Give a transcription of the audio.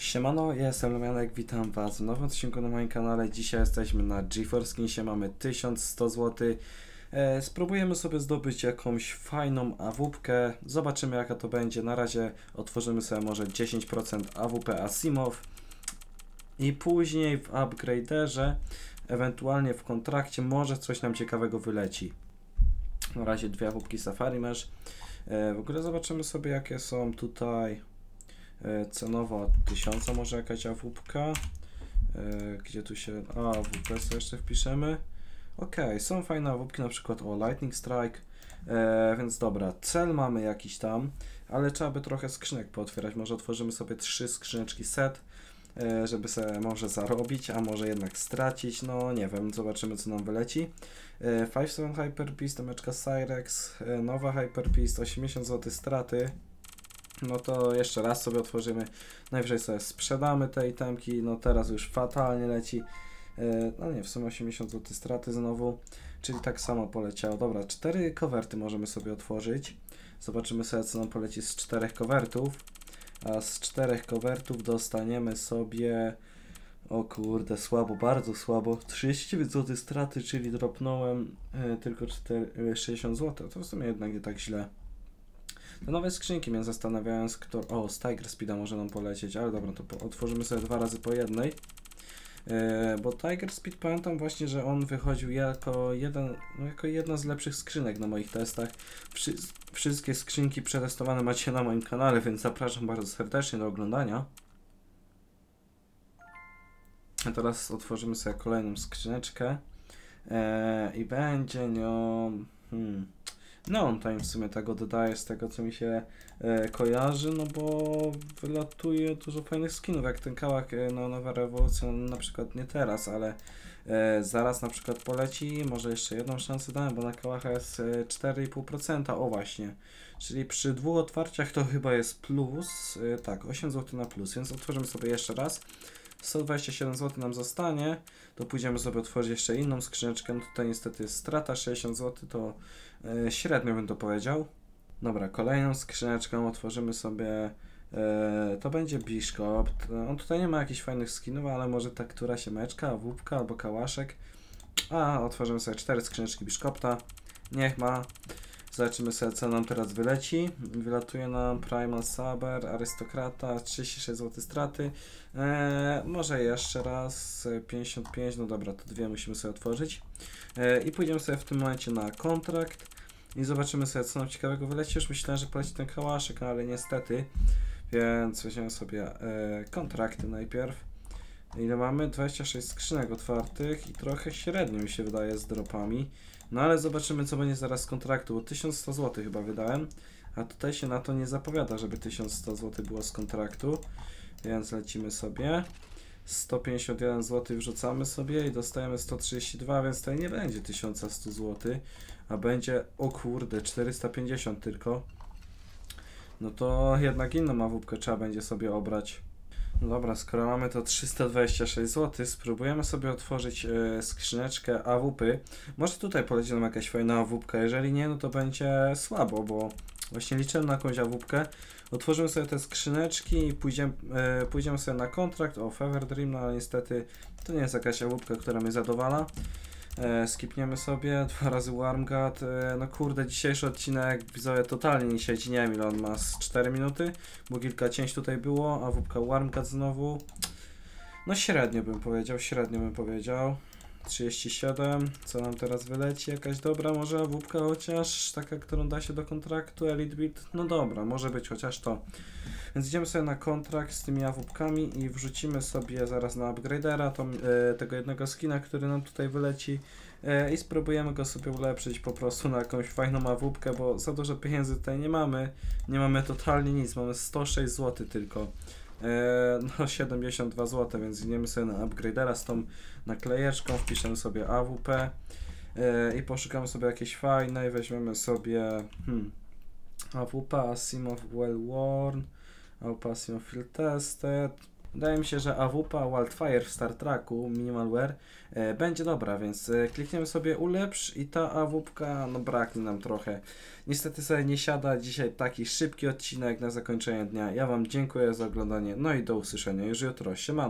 Siemano, ja jestem Lumianek, witam was w nowym odcinku na moim kanale. Dzisiaj jesteśmy na GeForce Skinsie, mamy 1100 zł. Spróbujemy sobie zdobyć jakąś fajną AWP-kę, zobaczymy jaka to będzie. Na razie otworzymy sobie może 10% AWP Asimov i później w upgraderze, ewentualnie w kontrakcie może coś nam ciekawego wyleci. Na razie dwie AWP-ki Safari Mesh. W ogóle zobaczymy sobie jakie są tutaj cenowo 1000 może jakaś AWP-ka. Gdzie tu się... AWP sobie jeszcze wpiszemy. Ok, są fajne AWP-ki, na przykład Lightning Strike. Więc dobra, cel mamy jakiś tam, ale trzeba by trochę skrzynek pootwierać. Może otworzymy sobie 3 skrzyneczki set, żeby sobie może zarobić, a może jednak stracić. No nie wiem, zobaczymy co nam wyleci. 5-7 Hyper Beast, temeczka Cyrex, nowa Hyper Beast, 80 zł straty. No to jeszcze raz sobie otworzymy, najwyżej sobie sprzedamy te itemki, no teraz już fatalnie leci, no nie, w sumie 80 zł straty znowu, czyli tak samo poleciało. Dobra, 4 kowerty możemy sobie otworzyć, zobaczymy sobie co nam poleci z 4 kowertów, a z 4 kowertów dostaniemy sobie, o kurde, słabo, bardzo słabo, 39 zł straty, czyli dropnąłem tylko 60 zł, to w sumie jednak nie tak źle. Te nowe skrzynki mnie zastanawiają, o, z Tiger Speeda może nam polecieć, ale dobra, to otworzymy sobie 2 razy po jednej. Bo Tiger Speed pamiętam właśnie, że on wychodził jako jedna z lepszych skrzynek na moich testach. Wszystkie skrzynki przetestowane macie na moim kanale, więc zapraszam bardzo serdecznie do oglądania. A teraz otworzymy sobie kolejną skrzyneczkę i będzie nią... No on tam w sumie tak oddaje z tego co mi się kojarzy, no bo wylatuje dużo fajnych skinów, jak ten kałak, no nowa rewolucja, na przykład nie teraz, ale zaraz na przykład poleci, może jeszcze jedną szansę dałem, bo na kałacha jest 4,5%, o właśnie, czyli przy 2 otwarciach to chyba jest plus, tak, 8 zł na plus, więc otworzymy sobie jeszcze raz. 127 zł nam zostanie, to pójdziemy sobie otworzyć jeszcze inną skrzyneczkę. Tutaj niestety jest strata 60 zł, to średnio bym to powiedział. Dobra, kolejną skrzyneczką otworzymy sobie, to będzie Biszkop. On tutaj nie ma jakichś fajnych skinów, ale może ta któraś meczka, AWP albo kałaszek. A, otworzymy sobie 4 skrzyneczki Biszkopta. Niech ma. Zobaczymy sobie co nam teraz wyleci. Wylatuje nam Primal Saber, Arystokrata, 36 zł straty. Może jeszcze raz 55, no dobra, to dwie musimy sobie otworzyć. I pójdziemy sobie w tym momencie na kontrakt i zobaczymy sobie co nam ciekawego wyleci. Już myślałem, że poleci ten kałaszek, ale niestety. Więc weźmiemy sobie kontrakty najpierw. Ile mamy? 26 skrzynek otwartych i trochę średnio mi się wydaje z dropami. No ale zobaczymy co będzie zaraz z kontraktu, bo 1100 zł chyba wydałem, a tutaj się na to nie zapowiada, żeby 1100 zł było z kontraktu, więc lecimy sobie. 151 zł wrzucamy sobie i dostajemy 132, więc tutaj nie będzie 1100 zł, a będzie, o kurde, 450 tylko. No to jednak inną AWP trzeba będzie sobie obrać. No dobra, skoro mamy to 326 zł, spróbujemy sobie otworzyć skrzyneczkę AWP. Może tutaj poleci nam jakaś fajna AWP, jeżeli nie, no to będzie słabo, bo właśnie liczyłem na jakąś AWP. Otworzymy sobie te skrzyneczki i pójdziemy sobie na kontrakt, o Fever Dream, no ale niestety to nie jest jakaś AWP, która mnie zadowala. Skipniemy sobie 2 razy Wormgat. No kurde, dzisiejszy odcinek widzowie totalnie nie siedzi, nie wiem ile on ma, z 4 minuty, bo kilka cięć tutaj było, a wódka Wormgat znowu. No średnio bym powiedział, 37, co nam teraz wyleci, jakaś dobra może wódka chociaż, taka którą da się do kontraktu, Elite Build, no dobra, może być chociaż to. Więc idziemy sobie na kontrakt z tymi AWP-kami i wrzucimy sobie zaraz na upgradera tego jednego skina, który nam tutaj wyleci i spróbujemy go sobie ulepszyć po prostu na jakąś fajną AWP, bo za dużo pieniędzy tutaj nie mamy totalnie nic, mamy 106 zł tylko. No 72 zł, więc idziemy sobie na upgradera z tą naklejeczką, wpiszemy sobie AWP i poszukamy sobie jakiejś fajnej, weźmiemy sobie AWP Asimov Well Worn, AWP Asimov Field Tested, Wydaje mi się, że AWP Wildfire w Star Treku Minimalware będzie dobra, więc klikniemy sobie ulepsz i ta AWP, no braknie nam trochę. Niestety sobie nie siada dzisiaj taki szybki odcinek na zakończenie dnia. Ja Wam dziękuję za oglądanie, no i do usłyszenia już jutro. Siemano.